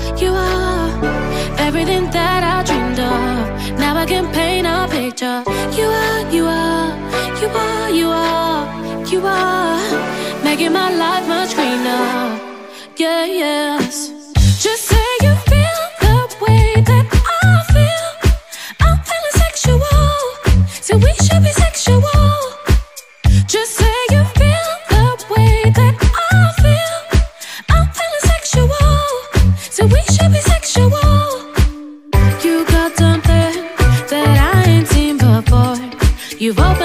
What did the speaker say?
You are everything that I dreamed of. Now I can paint a picture. You are, you are, you are, you are, you are making my life much greener. Yeah, yes. Just say you feel the way that I feel. I'm feeling sexual, so we should be sexual. Just say you feel the way that I feel. I'm feeling sexual, so we should be sexual. You got something that I ain't seen before. You've opened